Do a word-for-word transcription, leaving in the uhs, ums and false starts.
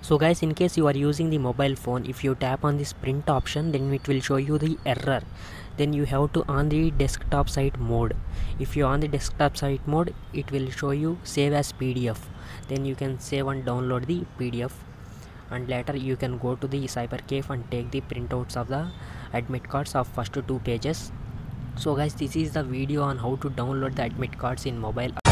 So guys, in case you are using the mobile phone, if you tap on this print option, then it will show you the error. Then you have to on the desktop site mode. If you on the desktop site mode, it will show you save as P D F. Then you can save and download the P D F, and later you can go to the cyber cafe and take the printouts of the admit cards of first two pages. So guys, this is the video on how to download the admit cards in mobile.